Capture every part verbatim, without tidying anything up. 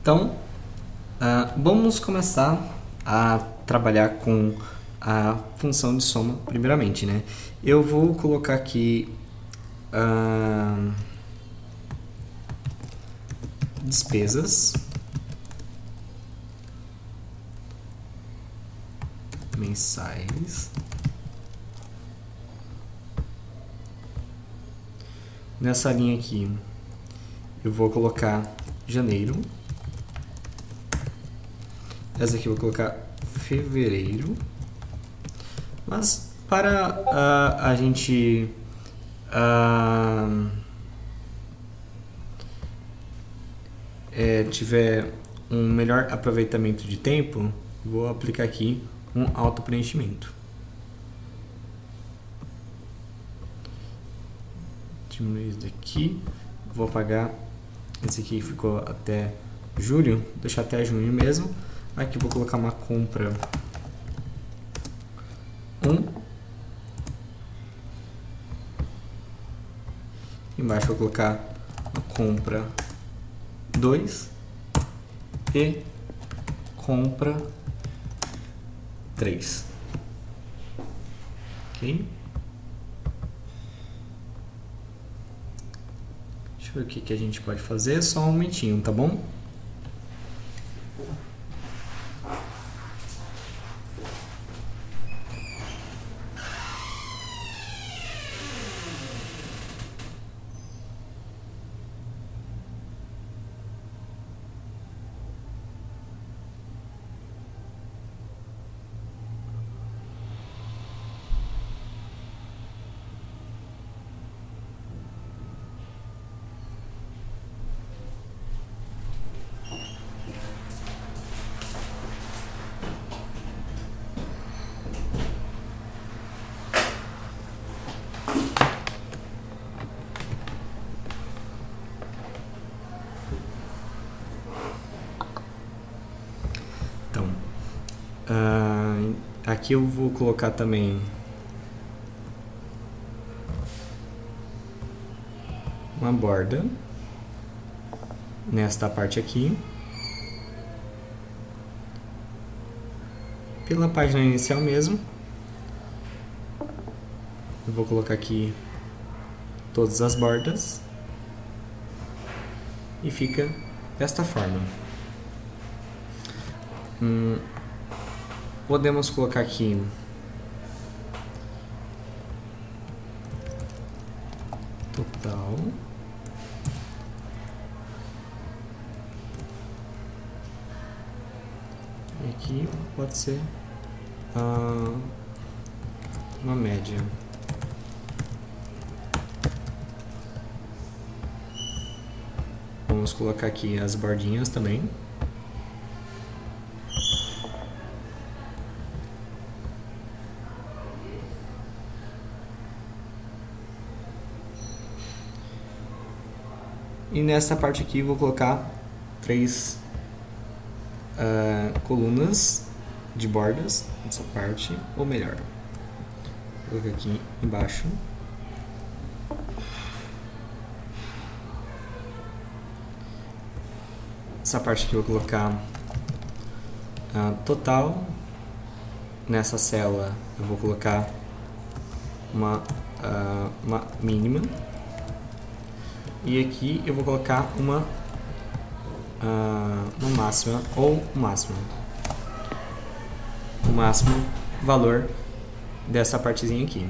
Então, uh, vamos começar a trabalhar com a função de soma primeiramente, né? Eu vou colocar aqui uh, despesas mensais. Nessa linha aqui, eu vou colocar janeiro. Essa aqui eu vou colocar fevereiro. Mas para uh, a gente uh, é, tiver um melhor aproveitamento de tempo, vou aplicar aqui um auto preenchimento. Diminuir isso daqui. Vou apagar esse aqui que ficou até julho, deixar até junho mesmo. Aqui vou colocar uma compra um. Embaixo vou colocar uma compra dois e compra três. Ok? Deixa eu ver o que, que a gente pode fazer. Só um momentinho, tá bom? Uh, aqui eu vou colocar também uma borda nesta parte aqui. Pela página inicial mesmo, eu vou colocar aqui todas as bordas e fica desta forma. Hum, Podemos colocar aqui total. E aqui pode ser uh, uma média. Vamos colocar aqui as bordinhas também. E nessa parte aqui vou colocar três uh, colunas de bordas nessa parte, ou melhor, vou colocar aqui embaixo. Essa parte aqui eu vou colocar uh, total. Nessa célula eu vou colocar uma, uh, uma mínima. E aqui eu vou colocar uma, uh, uma máxima ou um máximo. O máximo valor dessa partezinha aqui.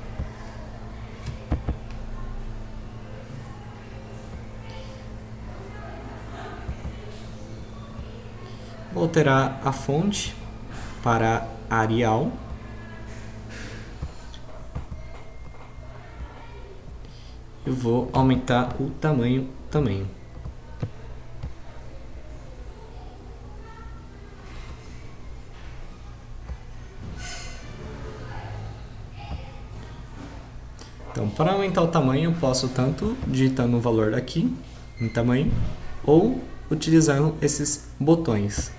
Vou alterar a fonte para Arial. Eu vou aumentar o tamanho também. Então, para aumentar o tamanho, eu posso tanto digitando o valor aqui em tamanho ou utilizando esses botões.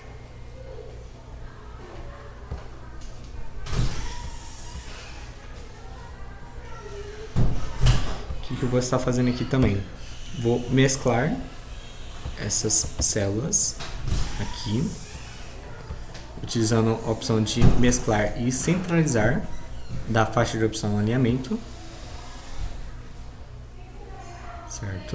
O que eu vou estar fazendo aqui também? Vou mesclar essas células aqui, utilizando a opção de mesclar e centralizar da faixa de opção alinhamento, certo?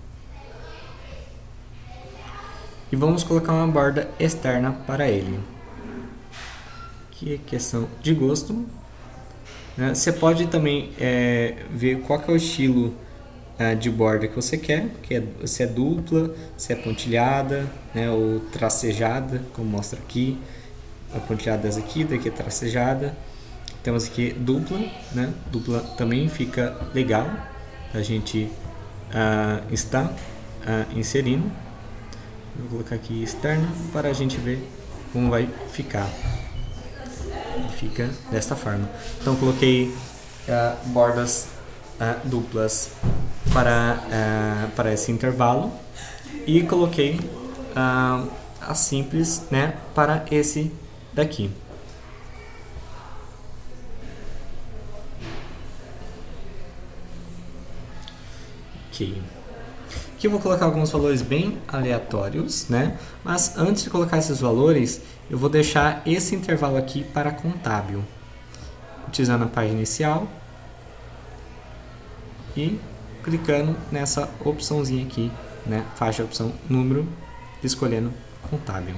E vamos colocar uma borda externa para ele. Aqui é questão de gosto, né? Você pode também é, ver qual que é o estilo é, de borda que você quer, que é, se é dupla, se é pontilhada, né, ou tracejada, como mostra aqui. A pontilhada dessa aqui, daqui é tracejada. Temos aqui dupla, né? Dupla também fica legal a gente uh, está uh, inserindo. Vou colocar aqui externa para a gente ver como vai ficar. Fica desta forma. Então coloquei uh, bordas uh, duplas para, uh, para esse intervalo e coloquei uh, as simples, né, para esse daqui. Ok. Aqui eu vou colocar alguns valores bem aleatórios, né? Mas antes de colocar esses valores, eu vou deixar esse intervalo aqui para contábil, utilizando a página inicial e clicando nessa opçãozinha aqui, né? Faixa opção número, escolhendo contábil.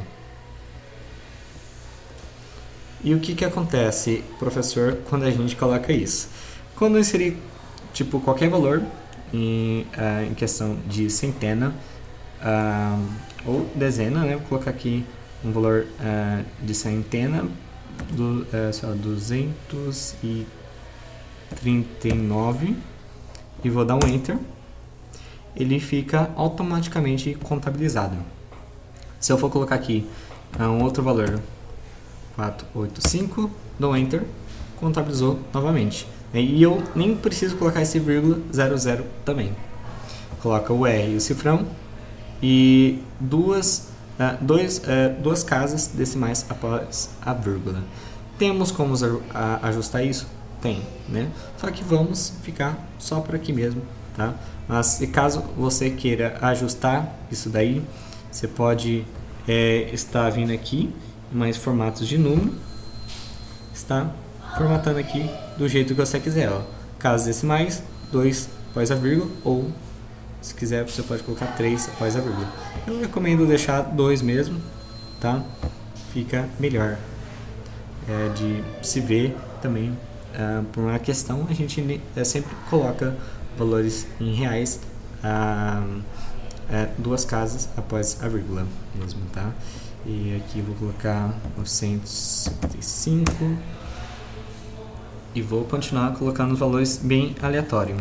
E o que que acontece, professor, quando a gente coloca isso? Quando eu inserir tipo qualquer valor Em, uh, em questão de centena uh, ou dezena, né? Vou colocar aqui um valor uh, de centena do, uh, sei lá, duzentos e trinta e nove e vou dar um Enter. Ele fica automaticamente contabilizado. Se eu for colocar aqui uh, um outro valor, quatrocentos e oitenta e cinco, dou Enter, contabilizou novamente. E eu nem preciso colocar esse vírgula zero zero também. Coloca o R e o cifrão e duas, uh, dois, uh, duas casas decimais após a vírgula. Temos como ajustar isso? Tem, né? Só que vamos ficar só por aqui mesmo, tá? Mas se caso você queira ajustar isso daí, você pode é, estar vindo aqui em mais formatos de número, está formatando aqui do jeito que você quiser, ó. Casas decimais, dois após a vírgula, ou se quiser você pode colocar três após a vírgula. Eu recomendo deixar dois mesmo, tá? Fica melhor é, de se ver também. Uh, por uma questão, a gente é, sempre coloca valores em reais, uh, é, duas casas após a vírgula mesmo, tá? E aqui vou colocar novecentos e cinquenta e cinco. E vou continuar colocando os valores bem aleatório.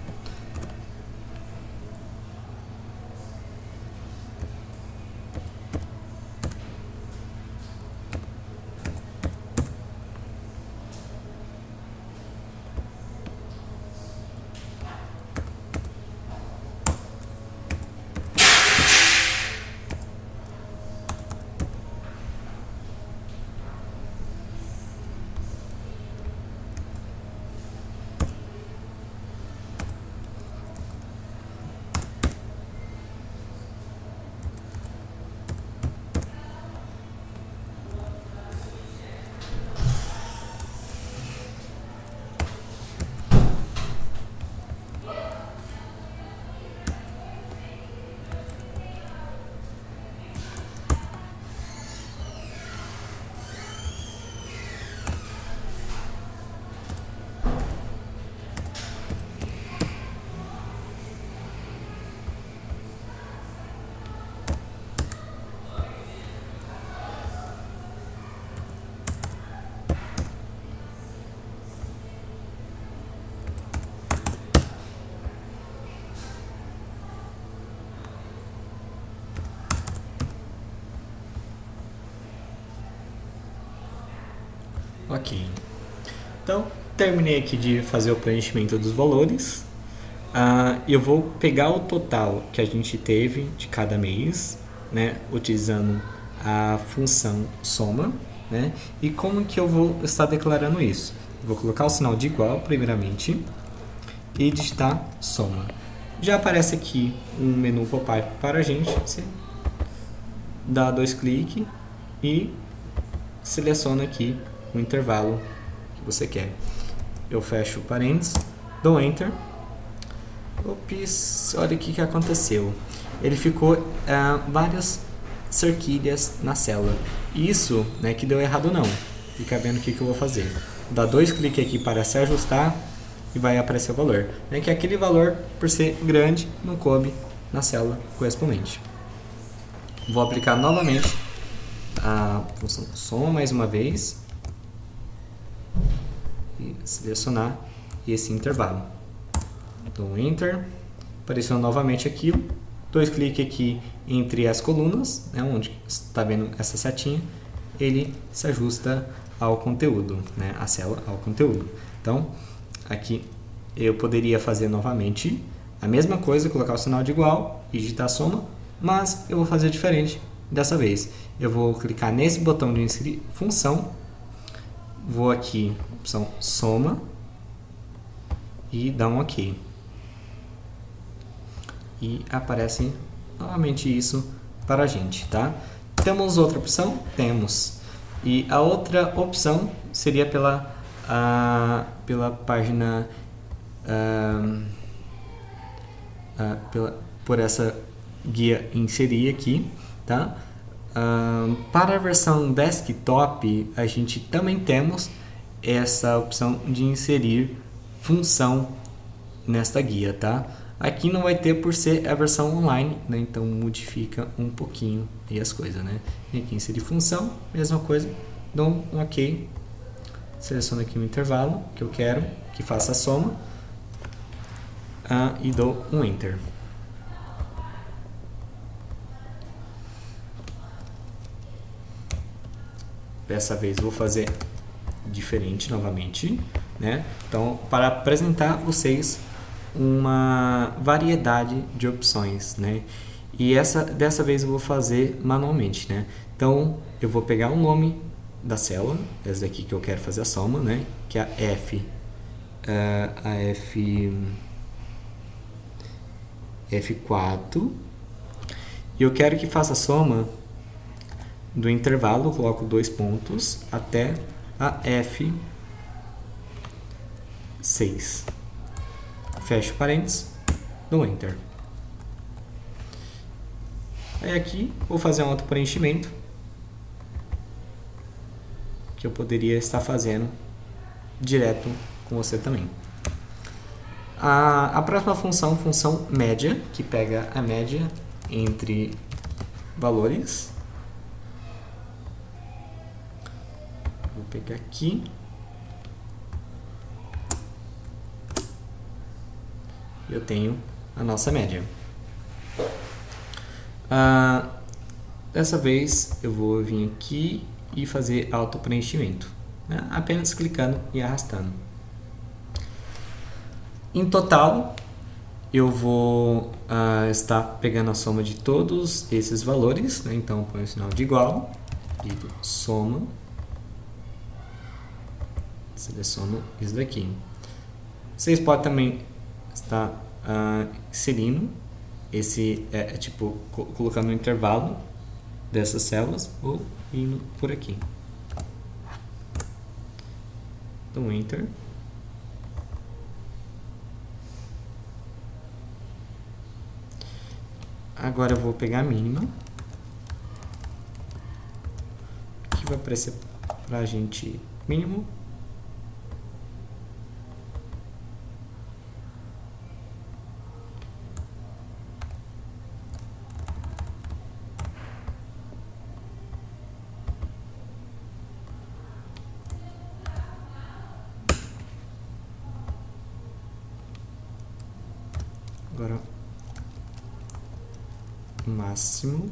Ok, então terminei aqui de fazer o preenchimento dos valores. Uh, eu vou pegar o total que a gente teve de cada mês, né, utilizando a função soma, né, e como que eu vou estar declarando isso? Vou colocar o sinal de igual primeiramente e digitar soma. Já aparece aqui um menu pop-up para a gente. Você dá dois cliques e seleciona aqui o intervalo que você quer. Eu fecho o parênteses, dou Enter. Ops, olha o que, que aconteceu. Ele ficou uh, várias cerquilhas na célula. Isso, né, que deu errado não. Fica vendo o que, que eu vou fazer. Dá dois cliques aqui para se ajustar e vai aparecer o valor. Né, que aquele valor, por ser grande, não coube na célula correspondente. Vou aplicar novamente a função soma mais uma vez e selecionar esse intervalo. Dou Enter, apareceu novamente aquilo, dois cliques aqui entre as colunas, né, onde está vendo essa setinha, ele se ajusta ao conteúdo, né, a célula ao conteúdo. Então, aqui eu poderia fazer novamente a mesma coisa, colocar o sinal de igual e digitar a soma, mas eu vou fazer diferente dessa vez. Eu vou clicar nesse botão de inserir função, vou aqui, opção soma, e dar um OK. E aparece novamente isso para a gente, tá? Temos outra opção? Temos. E a outra opção seria pela, a, pela página, a, a, pela, por essa guia inserir aqui, tá? Uh, para a versão desktop, a gente também temos essa opção de inserir função nesta guia, tá? Aqui não vai ter por ser a versão online, né? Então modifica um pouquinho aí as coisas, né? E aqui inserir função, mesma coisa, dou um OK, seleciono aqui o intervalo que eu quero que faça a soma uh, e dou um Enter. Dessa vez vou fazer diferente novamente, né? Então, para apresentar a vocês uma variedade de opções, né? E essa, dessa vez eu vou fazer manualmente, né? Então, eu vou pegar o nome da célula, essa daqui que eu quero fazer a soma, né? Que é a F, uh, a F, F quatro, e eu quero que faça a soma do intervalo, coloco dois pontos, até a F seis. Fecho parênteses, dou Enter. Aí aqui vou fazer um auto preenchimento que eu poderia estar fazendo direto com você também. A, a próxima função, função média, que pega a média entre valores. Vou pegar aqui. Eu tenho a nossa média. Ah, dessa vez eu vou vir aqui e fazer auto preenchimento, né? Apenas clicando e arrastando. Em total, eu vou ah, estar pegando a soma de todos esses valores, né? Então põe o sinal de igual, digo soma, seleciono isso daqui. Vocês podem também estar uh, inserindo esse, é, é tipo, co colocando um intervalo dessas células ou indo por aqui. Então, Enter. Agora eu vou pegar a mínima, que vai aparecer pra gente mínimo. Agora, máximo.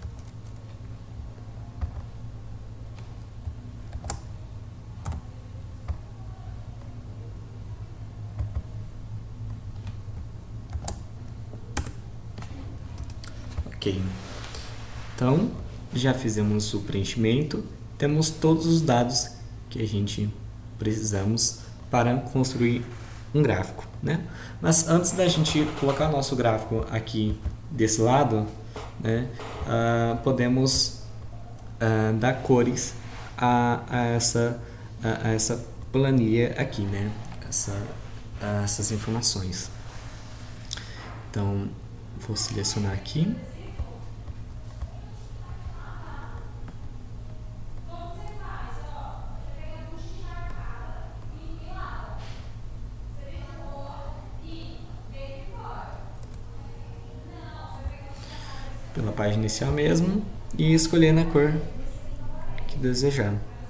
Ok. Então, já fizemos o preenchimento. Temos todos os dados que a gente precisamos para construir um gráfico, né? Mas antes da gente colocar o nosso gráfico aqui desse lado, né, uh, podemos uh, dar cores a, a, essa, a, a essa planilha aqui, né? Essa, a essas informações. Então, vou selecionar aqui. Pela página inicial mesmo e escolher na cor que desejar.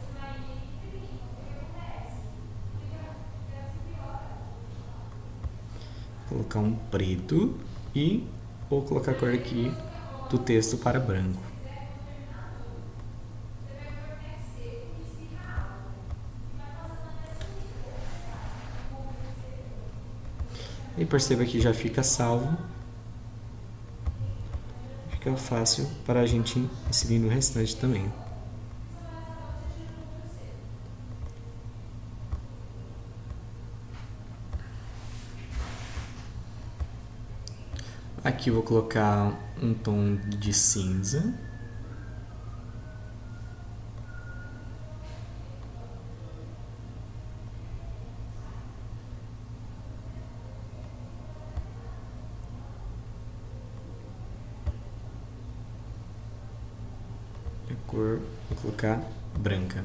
Vou colocar um preto e vou colocar a cor aqui do texto para branco. E perceba que já fica salvo. Fica fácil para a gente inserir no restante também. Aqui eu vou colocar um tom de cinza. A cor vou colocar branca.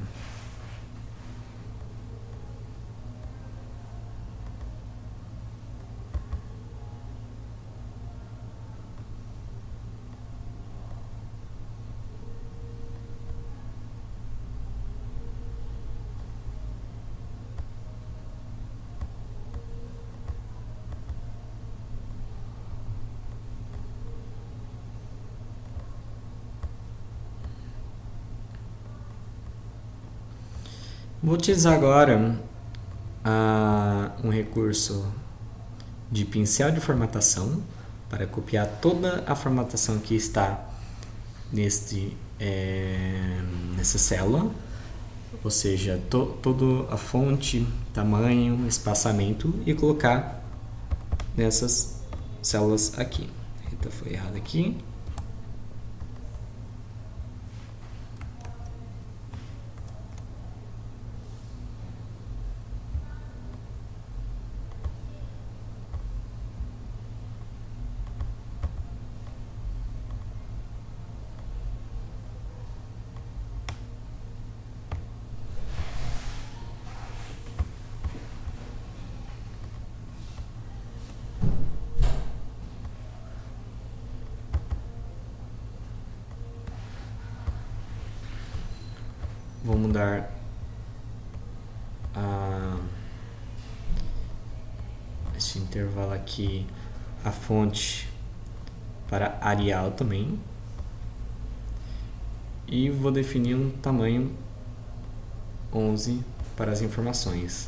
Vou utilizar agora uh, um recurso de pincel de formatação para copiar toda a formatação que está neste, é, nessa célula, ou seja, to, toda a fonte, tamanho, espaçamento, e colocar nessas células aqui. Eita, foi errado aqui. Vou mudar a, esse intervalo aqui, a fonte para Arial também, e vou definir um tamanho onze para as informações.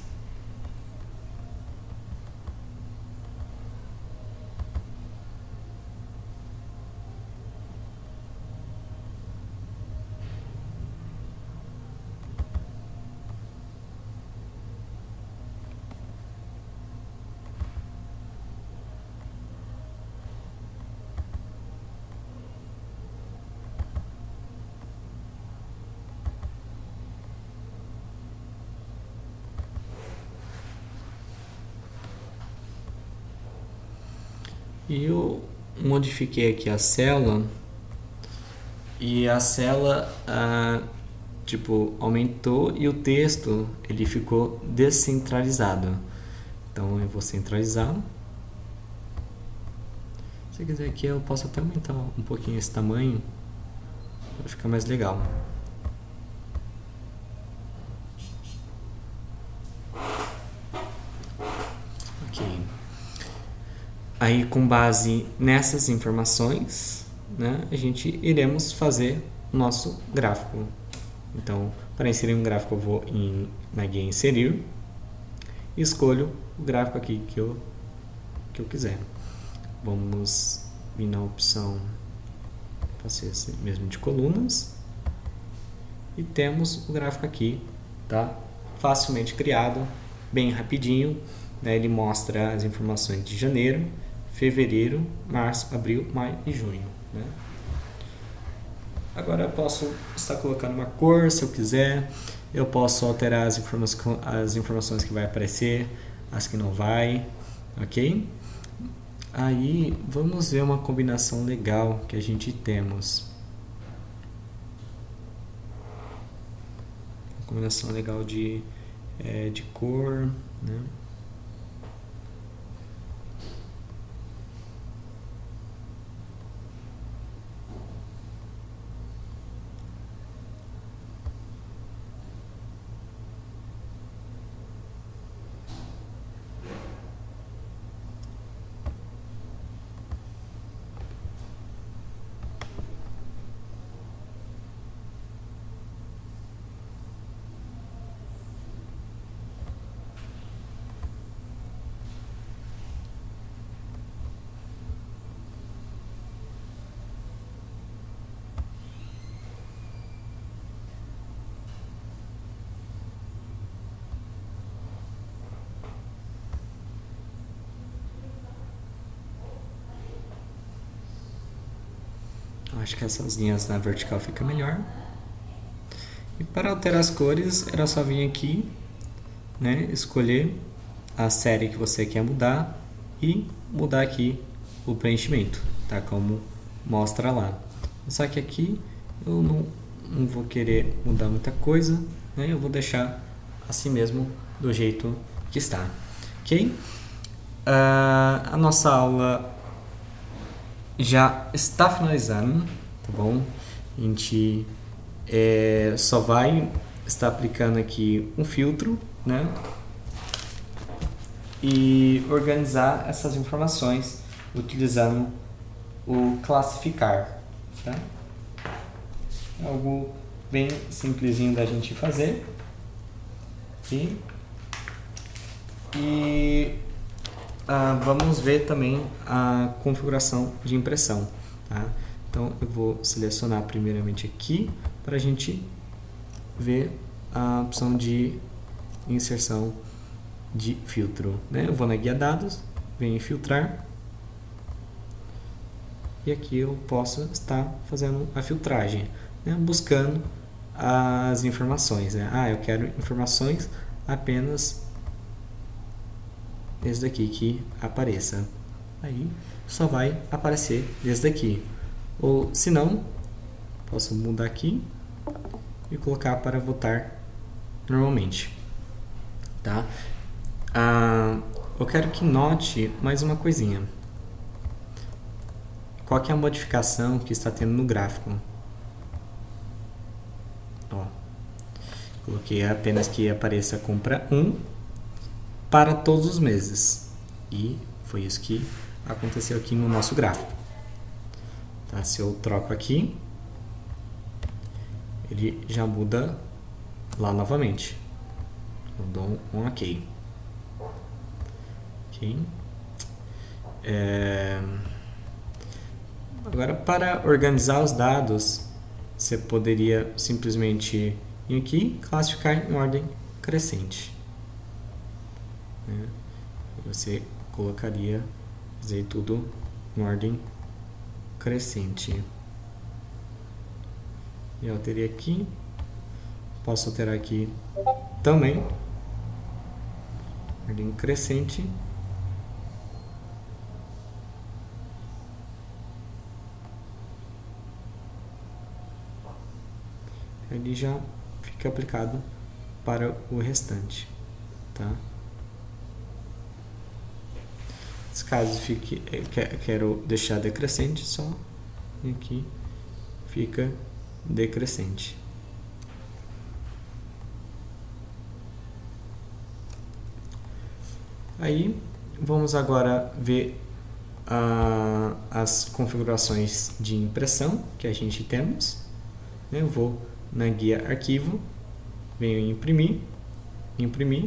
E eu modifiquei aqui a célula, e a célula ah, tipo, aumentou, e o texto ele ficou descentralizado. Então eu vou centralizar. Se quiser aqui eu posso até aumentar um pouquinho esse tamanho para ficar mais legal. Aí, com base nessas informações, né, a gente iremos fazer o nosso gráfico. Então, para inserir um gráfico, eu vou em, na guia Inserir e escolho o gráfico aqui que eu, que eu quiser. Vamos vir na opção, fazer esse mesmo de colunas, e temos o gráfico aqui, tá? Facilmente criado, bem rapidinho. né, ele mostra as informações de janeiro, fevereiro, março, abril, maio e junho. Né? Agora eu posso estar colocando uma cor se eu quiser, eu posso alterar as, informa as informações que vai aparecer, as que não vai, ok? Aí vamos ver uma combinação legal que a gente temos. Uma combinação legal de, é, de cor, né? Acho que essas linhas na vertical fica melhor. E para alterar as cores, era só vir aqui, né, escolher a série que você quer mudar e mudar aqui o preenchimento, tá? Como mostra lá. Só que aqui eu não, não vou querer mudar muita coisa, né? Eu vou deixar assim mesmo do jeito que está, ok? Uh, a nossa aula já está finalizando, tá bom? A gente é, só vai estar aplicando aqui um filtro, né? E organizar essas informações utilizando o classificar, tá? É algo bem simplesinho da gente fazer. Aqui. E ah, vamos ver também a configuração de impressão, tá? Então eu vou selecionar primeiramente aqui para a gente ver a opção de inserção de filtro, né? Eu vou na guia dados, venho em filtrar e aqui eu posso estar fazendo a filtragem, né? Buscando as informações, né? Ah, eu quero informações apenas esse daqui que apareça, aí só vai aparecer esse daqui, ou se não, posso mudar aqui e colocar para votar normalmente, tá? Ah, eu quero que note mais uma coisinha. Qual que é a modificação que está tendo no gráfico? Ó, coloquei apenas que apareça a compra um para todos os meses. E foi isso que aconteceu aqui no nosso gráfico. Tá? Se eu troco aqui, ele já muda lá novamente. Eu dou um OK. Ok. É... Agora, para organizar os dados, você poderia simplesmente vir aqui, classificar em ordem crescente. Né? Você colocaria fazer tudo em ordem crescente. E eu alterei aqui. Posso alterar aqui também. Ordem crescente. Ele já fica aplicado para o restante, tá? Caso fique, quero deixar decrescente, só aqui fica decrescente. Aí vamos agora ver uh, as configurações de impressão que a gente temos. Eu vou na guia arquivo, venho em imprimir, imprimir.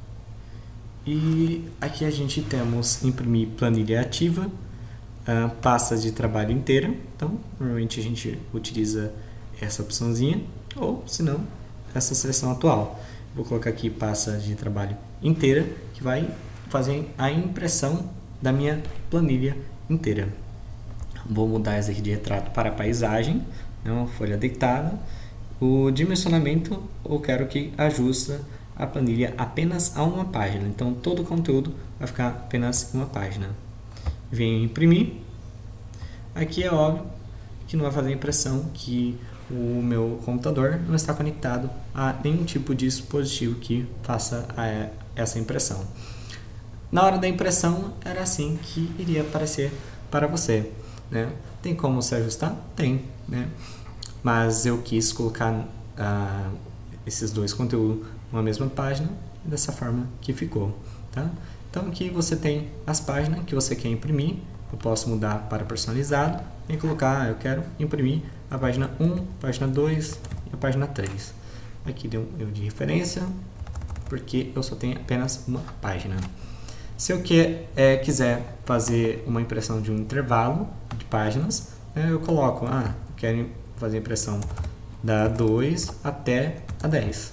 E aqui a gente temos imprimir planilha ativa, uh, pastas de trabalho inteira. Então, normalmente a gente utiliza essa opçãozinha, ou se não, essa seleção atual. Vou colocar aqui pasta de trabalho inteira, que vai fazer a impressão da minha planilha inteira. Vou mudar esse aqui de retrato para paisagem, né, uma folha deitada. O dimensionamento eu quero que ajuste a planilha apenas a uma página, então todo o conteúdo vai ficar apenas em uma página. Venho imprimir. Aqui é óbvio que não vai fazer impressão, que o meu computador não está conectado a nenhum tipo de dispositivo que faça a, essa impressão. Na hora da impressão era assim que iria aparecer para você, né? Tem como se ajustar? Tem, né? Mas eu quis colocar uh, esses dois conteúdos numa mesma página e dessa forma que ficou, tá? Então aqui você tem as páginas que você quer imprimir. Eu posso mudar para personalizado e colocar, ah, eu quero imprimir a página um, a página dois e a página três. Aqui deu um erro de referência, porque eu só tenho apenas uma página. Se eu que, é, quiser fazer uma impressão de um intervalo de páginas, né, eu coloco, ah, eu quero fazer a impressão da dois até a dez,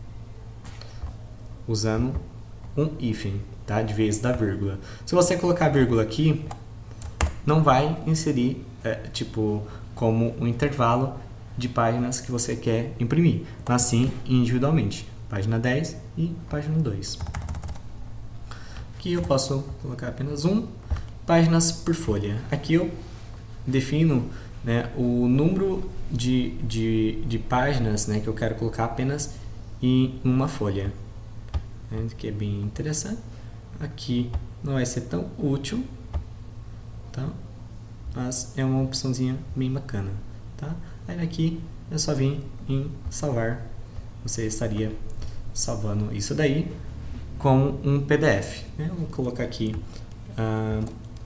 usando um hífen, tá? De vez da vírgula. Se você colocar vírgula aqui, não vai inserir é, tipo como um intervalo de páginas que você quer imprimir, mas sim individualmente, página dez e página dois. Aqui eu posso colocar apenas um, páginas por folha. Aqui eu defino, né, o número de, de, de páginas, né, que eu quero colocar apenas em uma folha, né, que é bem interessante. Aqui não vai ser tão útil, tá? Mas é uma opçãozinha bem bacana, tá? Aí aqui é só vir em salvar. Você estaria salvando isso daí como um P D F, né? Vou colocar aqui uh,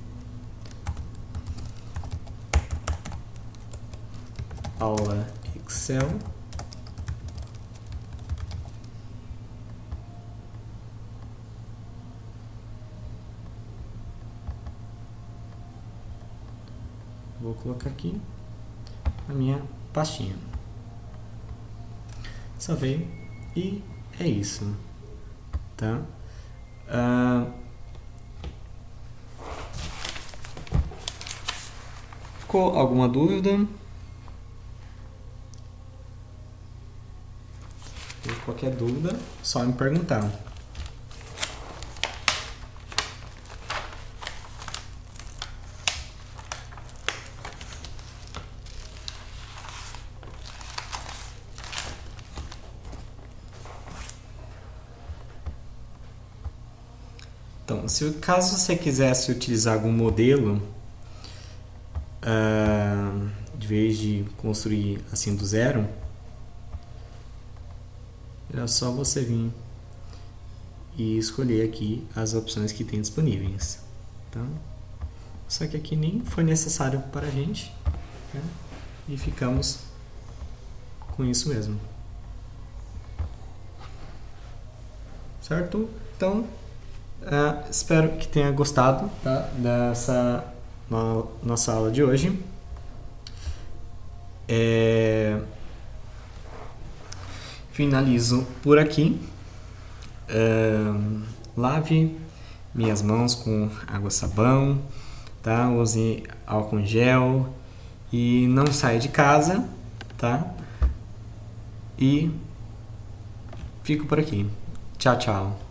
aula Excel. Vou colocar aqui a minha pastinha. Salvei e é isso, tá? Uh, ficou alguma dúvida? Qualquer dúvida, só me perguntar. Então, se caso você quisesse utilizar algum modelo, uh, de vez de construir assim do zero, era só você vir e escolher aqui as opções que tem disponíveis, tá? Só que aqui nem foi necessário para a gente, né? E ficamos com isso mesmo, certo? Então, Uh, espero que tenha gostado, tá, dessa no, nossa aula de hoje. É, finalizo por aqui. Uh, lave minhas mãos com água e sabão, tá? Use álcool em gel e não saia de casa, tá? E fico por aqui. Tchau, tchau.